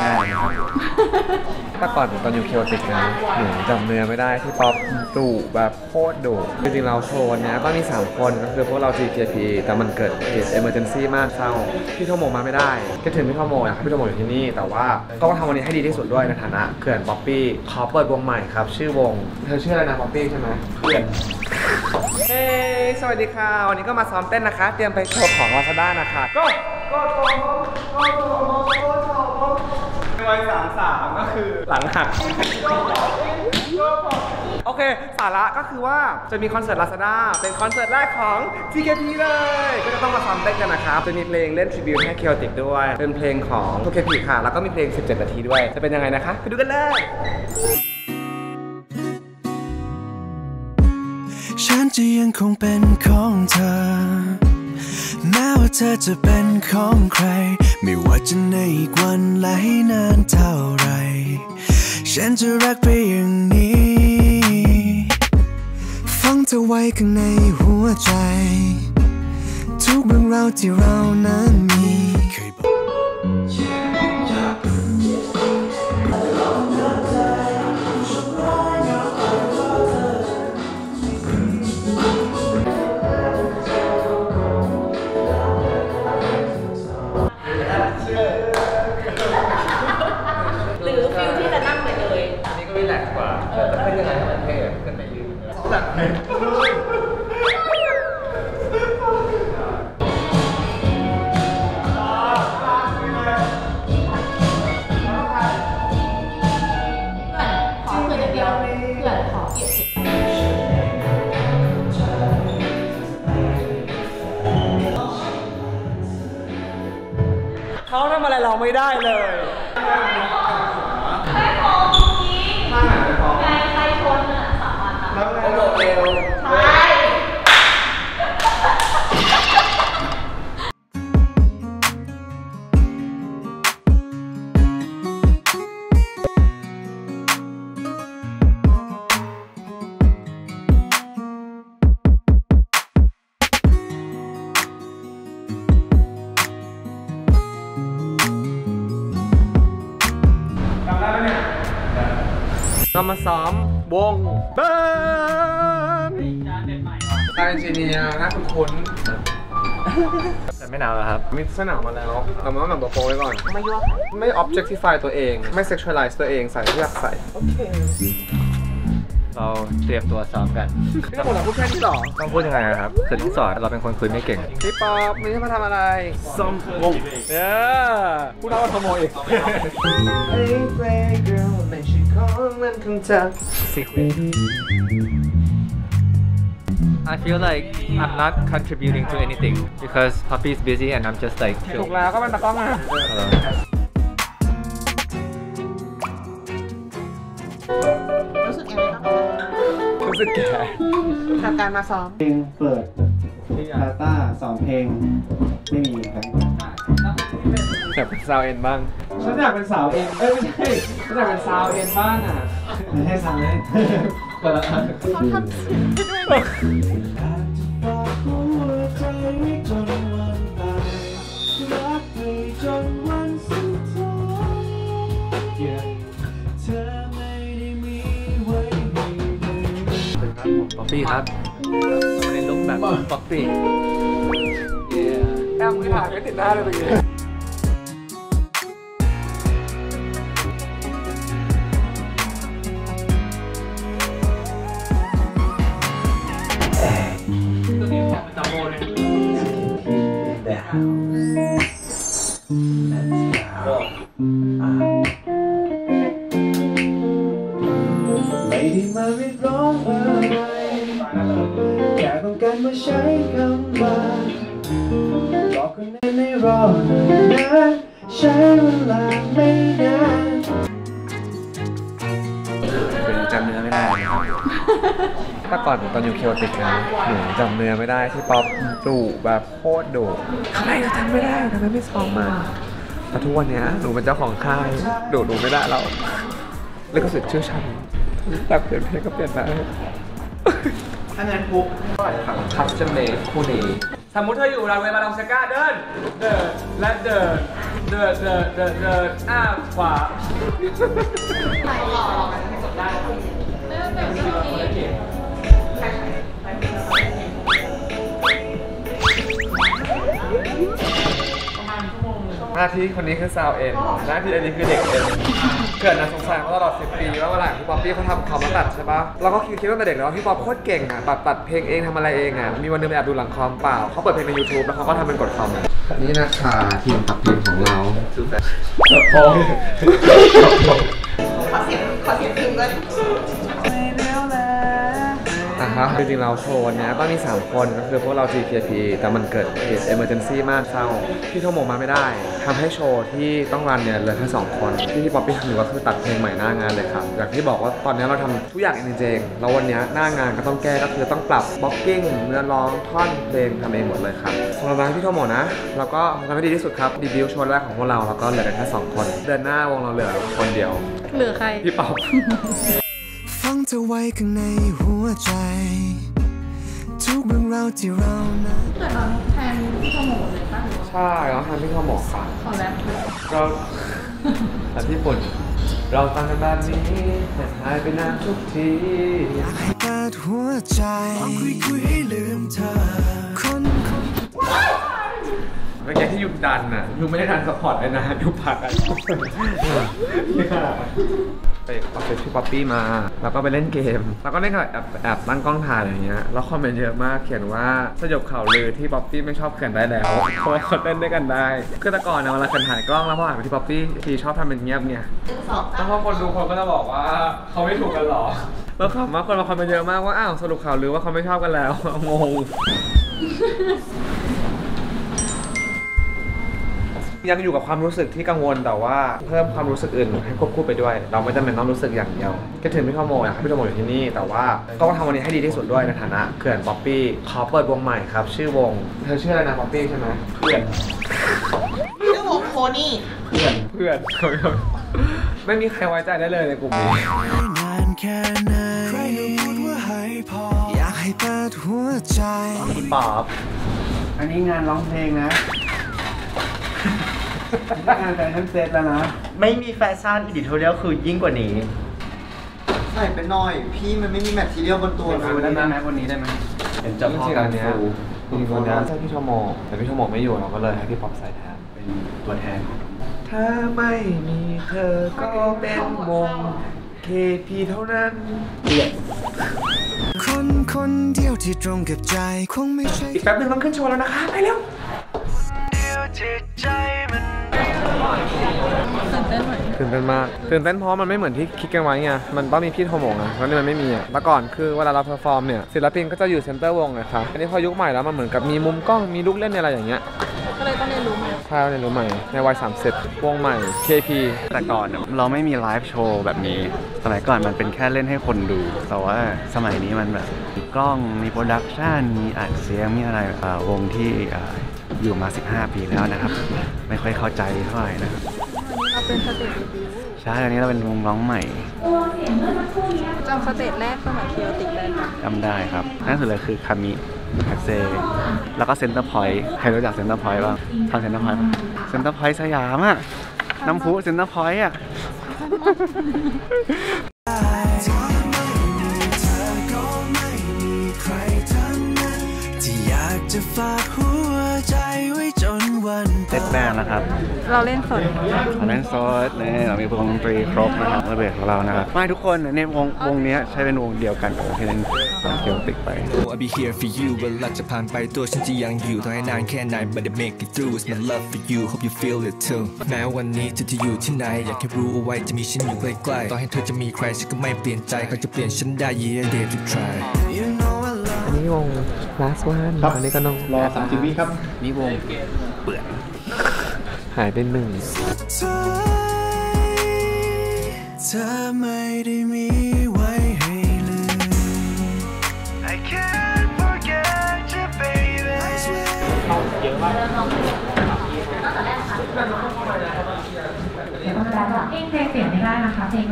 ได้แต่ก่อนตอนอยู่เคียวติดนะหนูจำเนื้อไม่ได้ที่ป๊อปดุแบบโคตรดุจริงๆเราโชว์เนี้ยก็มี3คนก็คือพวกเรา GKP แต่มันเกิดเหตุ emergency มากเศร้าพี่โทโมมาไม่ได้คิดถึงพี่โทโมอยากให้พี่โทโมอยู่ที่นี่แต่ว่าก็ทำวันนี้ให้ดีที่สุดด้วยในฐานะเขื่อนป๊อปปี้ขอเปิดวงใหม่ครับชื่อวงเธอชื่ออะไรนะป๊อปปี้ใช่ไหมเขื่อนเฮ้สวัสดีค่ะวันนี้ก็มาซ้อมเต้นนะคะเตรียมไปโชว์ของ Lazada นะคะก็วัย33ก็คือหลังหักโอเคสาระก็คือว่าจะมีคอนเสิร์ต Lazada เป็นคอนเสิร์ตแรกของ TKP เลยก็จะต้องมาซ้อมเต้นกันนะครับจะมีเพลงเล่นทริบิวต์ให้ Chaotic ด้วยเป็นเพลงของ TKP ค่ะแล้วก็มีเพลง17นาทีด้วยจะเป็นยังไงนะคะไปดูกันเลยฉันจะยังคงเป็นของเธอแม้ว่าเธอจะเป็นของใครไม่ว่าจะในอีกวันและให้นานเท่าไรฉันจะรักไปอย่างนี้ฟังเธอไว้ข้างในหัวใจทุกเรื่องราวที่เรานั้นมีเคยบอกหรือฟิลที่จะนั่งไปเลยอันนี้ก็รีแลกซ์กว่าแต่เป็นยังไงให้มันเท่ขึ้นไปยืนแบบเหมือนขอเพื่อนเดียวเพื่อนขอเก็บเขาทำอะไรเราไม่ได้เลยไม่พอจริงๆใครชนอ่ะ3 วันอ่ะแล้วไงโดดเร็วใช่เรามาซ้อมวงเบิร์นตาเอนจิเนียร์น่าคุ้นแต่ไม่หนาวแล้วครับมีเสื้อหนาวมาแล้วเรามาแบบโปรไว้ก่อนไม่ยั่วไม่ objectify ตัวเองไม่ sexualize ตัวเองใส่ที่อยากใส่โอเคเราเตรียมตัวซ้อมกันพี่ผมพูดแค่นี้หรอต้องพูดยังไงครับคือต้องสอนเราเป็นคนคุยไม่เก่งพี่ป๊อปวันนี้มาทำอะไรซ้อมวงพูดแล้วว่าขโมยอีก I feel like I'm not contributing to anything because Puppy is busy and I'm just like ถูกแล้วก็เป็นตากล้องนะรู้สึกยังไงบ้างรู้สึกแก่ทำการมาซ้อมเพลงเปิดดาต้า2 เพลงไม่มีครับอยากเป็นซาวเอ็นบ้างฉันอยากเป็นสาวเอ็นไม่ใช่ฉันอยากเป็นซาวเอ็นบ้างอ่ะไม่ให้ซาวเอ็นคนละอันเขาทำเสียงด้วยป๊อปปี้ครับมาในลุคแบบป๊อปปี้แอมไม่ถ่ายไม่ติดหน้าเลยตรงนี้ไม่ได้มาเรียกร้องอะไรแค่ต้องการมาใช้คำว่าบอกคนนั้นให้รอหน่อยนะใช้เวลาไม่นานเป็นจำเนื้อไม่ได้แต่ก่อนตอนอยู่เคียวติดนะหนูจำเนื้อไม่ได้ที่ป๊อปดุแบบโคตรดุทำไมเราจำไม่ได้ทำไมไม่ซ้อมมาแต่ทุกวันนี้หนูเป็นเจ้าของค่ายดุหนูไม่ได้เราแล้วก็สึกเชื่อชันแต่เปลี่ยนเพลงก็เปลี่ยนได้อันนั้นปุ๊บคัสตอมเมดคู่นี้สมมุติเธออยู่รันเวย์บาลองเซกาเดินและเดินขวาหน้าที่คนนี้คือซาวเอ็นหน้าที่อันนี้คือเด็กเอ็นเกิดนะสงสัยมาตลอด10 ปีว่าเวลาพี่ป๊อปปี้เขาทำคอมมาตัดใช่ปะเราก็คิดว่าแต่เด็กแล้วพี่ป๊อปโคตรเก่งอ่ะตัดเพลงเองทำอะไรเองอ่ะมีวันนึงไปแอบดูหลังคอมเปล่าเขาเปิดเพลงใน YouTube แล้วเขาก็ทำเป็นกดคอมนี่นะคะทีมตัดเพลงของเราขอเสียงพิมพ์ด้วยนะครับจริงๆเราโชว์เนี้ยต้องมี3คนก็คือพวกเรา GPP แต่มันเกิดเหตุ emergency มากเศร้าพี่โทโมมาไม่ได้ทำให้โชว์ที่ต้องรันเนี่ยเหลือแค่2 คนที่พี่ป๊อปปี้ทำอยู่ก็คือตัดเพลงใหม่หน้างานเลยครับอย่างที่บอกว่าตอนนี้เราทำทุกอย่างเองจริงๆแล้ววันนี้หน้างานก็ต้องแก้ก็คือต้องปรับบล็อกกิ้งเนื้อร้องท่อนเพลงทำเองหมดเลยครับสำหรับพี่โทโมนะแล้วก็ทำให้ดีที่สุดครับดีบิวต์โชว์แรกของพวกเราแล้วก็เหลือแค่2 คนเดือนหน้าวงเราเหลือคนเดียวเหลือใครพี่ป๊อปฟังเธอไว้ข้างในหัวใจทุกเรื่องราวที่เรานั้นเกิดน้องแทนพี่ขโมยเลยป่ะใช่น้องแทนพี่ขโมยค่ะขอแรปก็แต่ญี่ปุ่นเราฟังกันแบบนี้แต่หายไปนานทุกทีอยากให้เปิดหัวใจคุยให้ลืมเธอคนเมื่อกี้ที่ยุบดันน่ะยุบไม่ได้ดันสปอร์ตเลยนะยุบผักอ่ะไปออฟฟิศพี่ป๊อปปี้มาแล้วก็ไปเล่นเกมแล้วก็เล่นกับแอบตั้งกล้องถ่ายอย่างเงี้ยแล้วคอมเมนต์เยอะมากเขียนว่าสยบข่าวลือที่ป๊อปปี้ไม่ชอบเขียนได้แล้วเพราะว่าเขาเล่นด้วยกันได้คือแต่ก่อนนะเวลาเขียนถ่ายกล้องแล้วพออ่านไปที่ป๊อปปี้ทีชอบทำเป็นเงียบเนี่ยแล้วพอคนดูคนก็จะบอกว่าเขาไม่ถูกกันหรอแล้วขำมากคนมาคอมเมนต์เยอะมากว่าอ้าวสรุปข่าวลือว่าเขาไม่ชอบกันแล้วงงยังอยู่กับความรู้สึกที่กังวลแต่ว่าเพิ่มความรู้สึกอื่นให้ควบคู่ไปด้วยเราไม่จำเป็นต้องรู้สึกอย่างเดียวคิดถึงพี่ขโมยอยากให้พี่ขโมยอยู่ที่นี่แต่ว่าก็ทำวันนี้ให้ดีที่สุดด้วยในฐานะเขื่อนป๊อปปี้ขอเปิดวงใหม่ครับชื่อวงเธอชื่ออะไรนะป๊อปปี้ใช่ไหมเพื่อนชื่อวงโคนี่เพื่อนไม่มีใครไว้ใจได้เลยในกลุ่มนี้นานแค่ไหนใครพูดว่าให้พออยากให้เปิดหัวใจคุณป๊อปอันนี้งานร้องเพลงนะงานแฟชั่นเซตแล้วนะไม่มีแฟชั่นอีดิทอเรียลคือยิ่งกว่านี้ใส่ไปหน่อยพี่มันไม่มีแมททีเรียลบนตัวเลยได้ไหมวันนี้ได้ไหมเห็นจะพอกันเนี้ยคุณคนนี้ใช่พี่ชั่วโมงแต่พี่ชั่วโมงไม่อยู่เราก็เลยให้พี่ป๊อปใส่แทนเป็นตัวแทนถ้าไม่มีเธอก็เป็นวง KP เท่านั้นเปลี่ยนคนเดียวที่ตรงกับใจคงไม่ใช่อีกแป๊บนึงต้องขึ้นโชว์แล้วนะคะไปเร็วตื่นเต้นมากตื่นเต้นเพราะมันไม่เหมือนที่คิดกันไว้ไงมันต้องมีพี่โทโมงอะแล้วนี่มันไม่มีอะแต่ก่อนคือเวลาเราเพอร์ฟอร์มเนี่ยศิลปินก็จะอยู่เซนเตอร์วงไงครับอันนี้พอยุคใหม่แล้วมันเหมือนกับมีมุมกล้องมีลูกเล่นอะไรอย่างเงี้ยก็เลยต้องเรียนรู้ใหม่ใช่เรียนรู้ใหม่ในวัย30วงใหม่ KP แต่ก่อนเราไม่มีไลฟ์โชว์แบบนี้สมัยก่อนมันเป็นแค่เล่นให้คนดูแต่ว่าสมัยนี้มันแบบมีกล้องมีโปรดักชันมีอัดเสียงมีอะไรวงที่อยู่มา15 ปีแล้วนะครับไม่ค่อยเข้าใจเท่าไหร่นะครับเราเป็นสเตจใช่อันนี้เราเป็นวงร้องใหม่จำสเตจแรกสมัยเคียวติกได้ไหมจำได้ครับนั่นสุดเลยคือคามิแคสเซ่แล้วก็เซ็นเตอร์พอยต์ใครรู้จักเซ็นเตอร์พอยต์บ้างทำเซ็นเตอร์พอยต์เซ็นเตอร์พอยต์สยามอะน้ำพุเซ็นเตอร์พอยต์อะจะฝากหัวใจไว้จนวันเซ็ตแบนด์นะครับเราเล่นสดเนี่ยเรามีวงดนตรีครบนะครับระเบียบของเรานะครับไม่ทุกคนในวงนี้ใช้เป็นวงเดียวกันกับที่เล่นเคียวติกไป I'll be here for you เวลาจะผ่านไปตัวฉันจะยังอยู่ต่อให้นานแค่ไหน but I make it through it's my love for you hope you feel it too แม้วันนี้เธอจะอยู่ที่ไหนอยากให้รู้เอาไว้จะมีฉันอยู่ใกล้ๆต่อให้เธอจะมีใครฉันก็ไม่เปลี่ยนใจเขาจะเปลี่ยนฉันได้ yeah dare to try อันนี้วง last one อันนี้ก็น้องรอ30 วิครับนี่วงเปื่อยหายไป1 เธอไม่ได้มีไว้ให้ลืม I can't forget you baby เยอะมากเพลงเปลี่ยนไม่ได้นะคะเพลง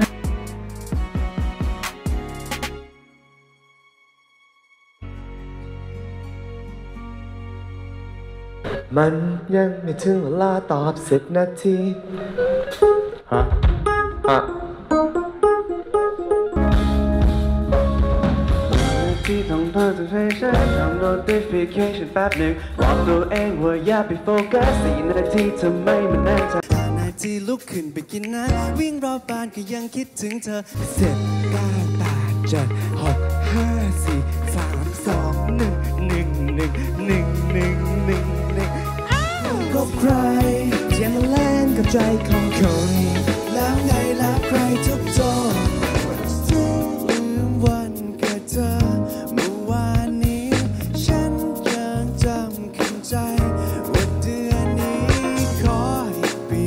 มันยังไม่ถึงเวลาตอบ10 นาทีฮะที่ต้องเธอจะให้ฉันทำ notification แป๊บหนึ่งบอกตัวเองว่าอย่าไปโฟกัส4 นาทีทำไมมันนานจัง 5 นาทีลุกขึ้นไปกินน้ำวิ่งรอบบ้านก็ยังคิดถึงเธอ10 9 8 7 6 5 4 3 2 1 1 1 1 1 1ก็ใครจะมาเล่นกับใจของคนแล้วไงแล้วใครทุกโจลืมวันเกิดเธอเมื่อวานนี้ฉันยังจำขึ้นใจว่าเดือนนี้ขออีกปี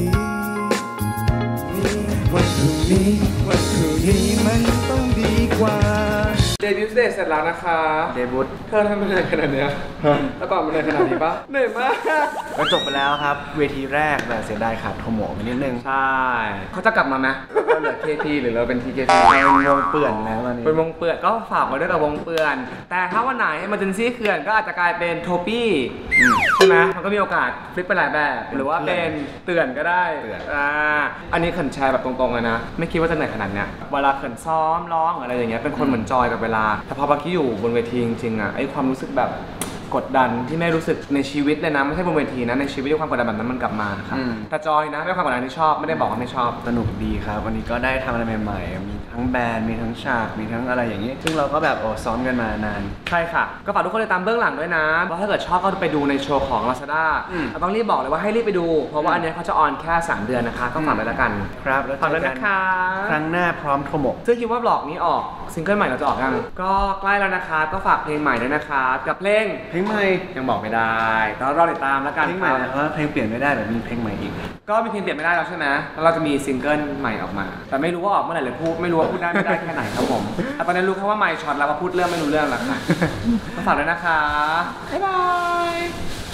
วันพรุ่งนี้มันต้องดีกว่าเดบิวต์เดย์เสร็จแล้วนะคะเดบิวต์เธอทำมันเหนื่อยขนาดเนี้ยแล้วก่อนมันเหนื่อยขนาดนี้ปะเหนื่อยมากก็จบไปแล้วครับเวทีแรกแต่เสียดายขาดโทโมะไปนิดนึงใช่เขาจะกลับมาไหมเราเหลือ KT หรือเราเป็น TKT เป็นวงเปื่อนแล้วตอนนี้เป็นวงเปื่อนก็ฝากไว้ด้วยกับวงเปื่อนแต่ถ้าวันไหนEmergency เขื่อนก็อาจจะกลายเป็นโทปี้ใช่ไหมมันก็มีโอกาสฟลิปไปหลายแบบหรือว่าเป็นเตือนก็ได้อันนี้เขินแชร์แบบตรงๆเลยนะไม่คิดว่าจะเหนื่อยขนาดเนี้ยเวลาเขินซ้อมร้องอะไรอย่างเงี้ยเป็นคนเหมือนจอยกับเวลาแต่พอเมื่อกี้อยู่บนเวทีจริงๆอ่ะไอ้ความรู้สึกแบบกดดันที่ไม่รู้สึกในชีวิตเลยนะไม่ใช่บนเวทีนะในชีวิตด้วยความกดดันแบบนั้นมันกลับมาครับแต่จอยนะด้วยความกดดันที่ชอบไม่ได้บอกว่าไม่ชอบสนุกดีครับวันนี้ก็ได้ทำอะไรใหม่ๆมีทั้งแบนด์มีทั้งฉากมีทั้งอะไรอย่างนี้ซึ่งเราก็แบบซ้อมกันมานานใช่ค่ะก็ฝากทุกคนติดตามเบื้องหลังด้วยนะเพราะถ้าเกิดชอบก็ไปดูในโชว์ของ Lazada เราต้องรีบบอกเลยว่าให้รีบไปดูเพราะว่าอันนี้เขาจะออนแค่3 เดือนนะคะก็ฝากเลยละกันครับแล้วฝากเลยนะคะครั้งหน้าพร้อมโทโมะซึ่งคิดว่าบล็อกนี้ออกซิงเกิลใหม่เราจะออกยังก็ใกล้แล้วนะคะก็ฝากเพลงใหม่ด้วยนะคะกับเพลงใหม่ยังบอกไม่ได้ต้องรอติดตามแล้วกันเพลงใหม่เพราะเพลงเปลี่ยนไม่ได้แบบมีเพลงใหม่อีกก็มีเพลงเปลี่ยนไม่ได้แล้วใช่ไหมแล้วเราจะมีซิงเกิลใหม่ออกมาแต่ไม่รู้ว่าออกเมื่อไหร่เลยพูดไม่รู้ว่าพูดได้ไม่ได้แค่ไหนครับผมตอนนี้รู้แค่ว่าไมค์ช็อตแล้วก็พูดเรื่องไม่รู้เรื่องแล้วค่ะฝากด้วยนะคะบ๊ายบาย